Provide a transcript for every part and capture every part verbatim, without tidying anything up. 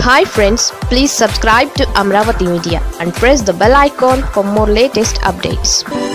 Hi friends, please subscribe to Amravati Media and press the bell icon for more latest updates.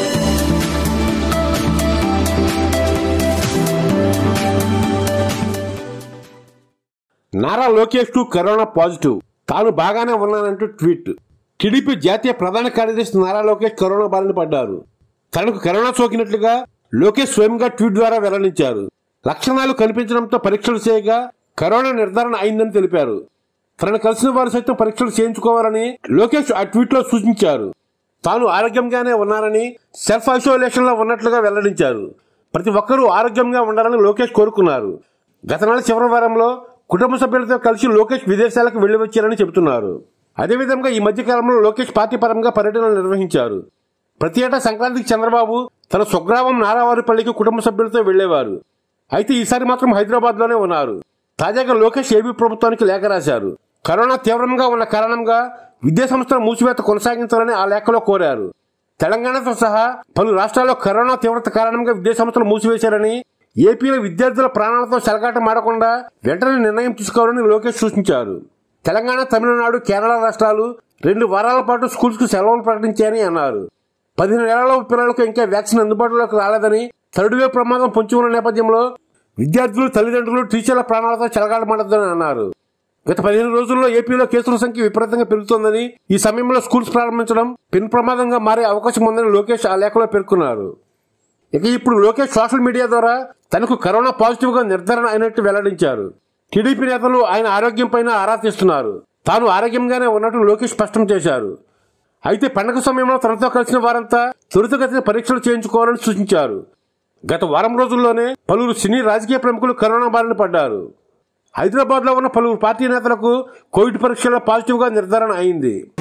Nara Lokesh కు corona positive, తాను బాగానే ఉన్నానంటూ tweet. TDP జాతీయ ప్రధాన కార్యదర్శి Nara Lokesh corona బారిన పడ్డారు. తనకు కరోనా సోకినట్లుగా లోకేష్ స్వయంగా ట్వీట్ ద్వారా వెల్లడించారు. లక్షణాలు కనిపించడంతో పరీక్షలు చేయగా కరోనా నిర్ధారణ అయిందని తెలిపారు. తనను కలిసిన వారు సైతం పరీక్షలు చేయించుకోవాలని లోకేష్ ఆ ట్వీట్ లో సూచించారు. తాను ఆరోగ్యంగానే ఉన్నారని, సెల్ఫ్ ఐసోలేషన్ లో ఉన్నట్లుగా వెల్లడించారు. ప్రతి ఒక్కరూ ఆరోగ్యంగా ఉండాలని లోకేష్ కోరుకున్నారు. గత నెల చివరి వారంలో కుటుంబ సభ్యులతో కలిసి లోకేష్ విదేశాలకు వెళ్లి వచ్చారని చెబుతున్నారు. అదేవిధంగా ఈ మధ్య కాలంలో లోకేష్ పార్టీ పరంగా పర్యటనలు నిర్వహించారు. ప్రతి ఏటా సంక్రాంతికి చంద్రబాబు తన స్వగ్రామం నారావారిపల్లికి కుటుంబ సభ్యులతో వెళ్లేవారు. అయితే ఈసారి మాత్రం హైదరాబాద్ లోనే ఉన్నారు. తాజాగా లోకేష్ ఏపీ ప్రభుత్వానికి లేఖ రాశారు. కరోనా తీవ్రంగా ఉన్న కారణంగా విద్యాసంస్థల మూసివేత కొనసాగించాలని ఆ లేఖలో కోరారు. తెలంగాణతో సహా పలు రాష్ట్రాల్లో కరోనా తీవ్రత కారణంగా విద్యాసంస్థలు మూసివేశారని, ఏపీలో విద్యార్థుల ప్రాణాలతో చెలగాటం ఆడకుండా వెంటనే నిర్ణయం తీసుకోవాలని లోకేష్ సూచించారు. తెలంగాణ, తమిళనాడు, కేరళ రాష్ట్రాలు రెండు వారాల పాటు స్కూల్స్ కు సెలవులు ప్రకటించాయని అన్నారు. పదిహేను ఏళ్లలోపు పిల్లలకు ఇంకా వ్యాక్సిన్ అందుబాటులోకి రాలేదని, థర్డ్ వేవ్ ప్రమాదం పొంచి ఉన్న నేపథ్యంలో విద్యార్థులు, తల్లిదండ్రులు, టీచర్ల ప్రాణాలతో చెలగాటమాడొద్దని అన్నారు. గత పదిహేను రోజుల్లో ఏపీలో కేసుల సంఖ్య విపరీతంగా పెరుగుతోందని, ఈ సమయంలో స్కూల్స్ ప్రారంభించడం పెను ప్రమాదంగా మారే అవకాశం ఉందని లోకేష్ ఆ లేఖలో పేర్కొన్నారు. ఇక ఇప్పుడు లోకేష్ సోషల్ మీడియా ద్వారా తనకు కరోనా పాజిటివ్ గా నిర్ధారణ అయినట్టు వెల్లడించారు. టీడీపీ నేతలు ఆయన ఆరోగ్యం పైన ఆరా తీస్తున్నారు. తాను ఆరోగ్యంగానే ఉన్నట్టు లోకేష్ స్పష్టం చేశారు. అయితే పండుగ సమయంలో తనతో కలిసిన వారంతా త్వరితగతిన పరీక్షలు చేయించుకోవాలని సూచించారు. గత వారం రోజుల్లోనే పలువురు సినీ, రాజకీయ ప్రముఖులు కరోనా బారిన పడ్డారు. హైదరాబాద్ లో ఉన్న పలువురు పార్టీ నేతలకు కోవిడ్ పరీక్షల్లో పాజిటివ్ గా నిర్ధారణ అయింది.